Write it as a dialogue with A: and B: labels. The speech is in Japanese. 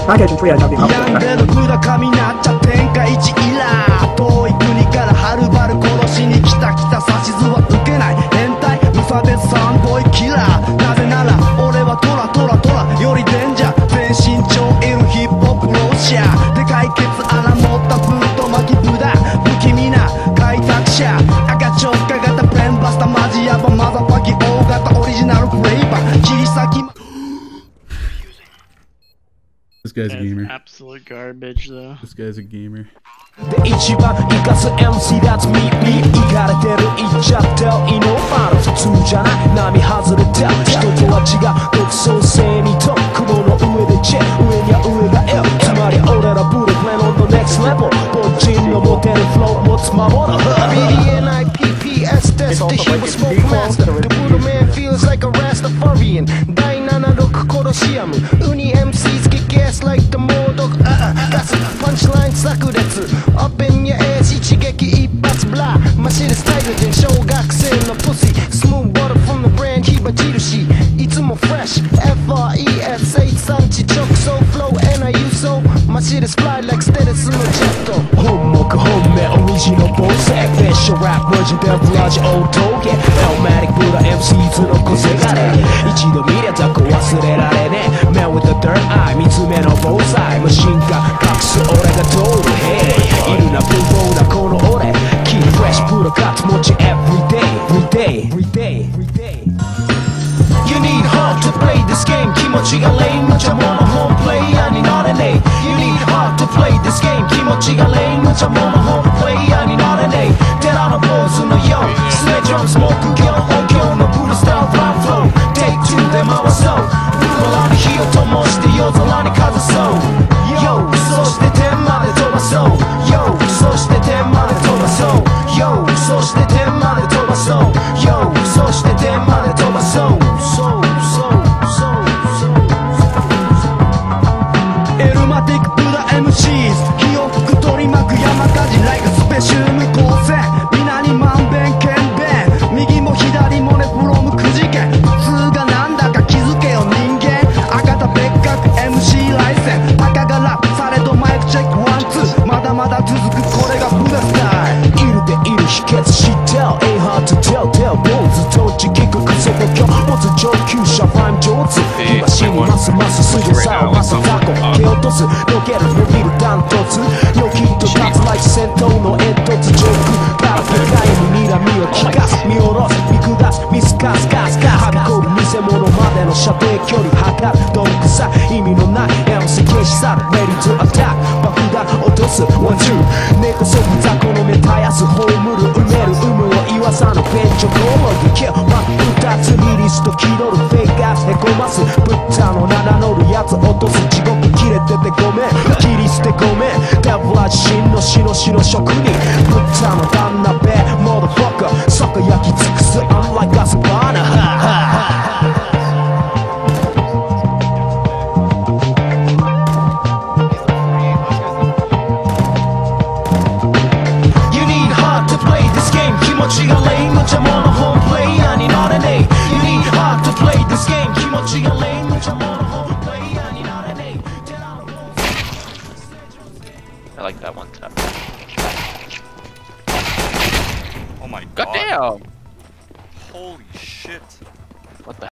A: package free of the
B: 病んでる村上なっちゃ天下一イラー遠い国からはるばる殺しに来た指図は受けない変態無差別サンボイキラーなぜなら俺はトラトラトラよりデンジャー全身超インヒップホップロシアで解決穴持ったブート巻きブダ不気味な開拓者赤直下型ペンバスタマジヤバマザファキ大型オリジナルフレーバー切り裂き
C: This guy's a gamer.
D: Absolute garbage, though.
C: This guy's a gamer.
B: で一番生かす MC だつミーミーいかれてる言っちゃっていいのまだ普通じゃない並外れて人とは違う独創性にと雲の上でチェ上には上が L つまり俺らブループレン on the next level 凡人の持てるフロー持つ守る BDNIPPS ですって he was smoke master The Buddha man feels like a Rastafarian 第76コロシアムウニ MCs kick ass like the モードガスパンチライン炸裂Up in your ass 一撃一発ブラマシルスタイル人小学生のプシスムーンボトル from the brand 火印いつもフレッシュ FRES 産地直送フロー and I use so マシルスフライ like ステレスのジェット本目本命オリジナルボスエフェッションラップマジでブラジオー峠 Elmatic ブラ MCs の個性がね一度見りゃ雑魚忘れられねえ Man with a third eye 三つ目の防災マシンガン隠す俺が通る Hey いるな不法なこの俺 Keep fresh プロカツ持ち Everyday Everyday You need heart to play this game 気持ちがレイ無茶者ホームプレイヤーになれねえ You need heart to play this game 気持ちがレイ無茶者ホームプレイヤーになれねえ寺のポーズのようスネジョンスモーク業音響のブルースターフランフロー Take two で回そうブルマラに火を灯して夜空にかざそう Yo そして天まで飛ばそう Yo そして天まで飛ばそう Yo そして天まで飛ばそう Yo そして天まで飛ばそうエルマティックブラ MCs 火を吹く取り巻く山火事ライカスペシウム光線皆にまんべんけんべん右も左もねフロムくじけ普通がなんだか気づけよ人間赤田別格 MC ライセン赤がラップされどマイクチェックワンツーまだまだ続くこれがブダスタイルいるでいる秘訣知ってる Ain't hard to tell 坊主とち聞くクソボキョ持つ上級者ファイン上手今死にますますすぐさをまさタコ蹴落とすロケル伸びるダントツよきっと脱ライチ戦闘の煙突上空から世界に睨みを利かす見下ろす見下す見透かすカスカはびこる偽物までの射程距離測るどんくさ意味のない MC 消し去る Ready to attack 爆弾落とすワンツー根こそぶ雑魚の目絶やす葬る埋める有無を言わさぬ便所コロギキルマップ2つリリースと気取るフェイカーへこますブッダの名乗るやつ落とす地獄切れててごめん切り捨てごめんデブラ自身の死の職人ブッダの旦那ベモードフォッカーそこ焼き尽くす I'm like a savannah気持ちがレイ無茶者ホームプレイヤーになれねえ You need hard to play this game 気持ちがレイ無茶者ホームプレイヤーになれねえ
E: I like that one tap.
F: Oh my god.
E: Goddamn!
F: Holy shit.
E: What the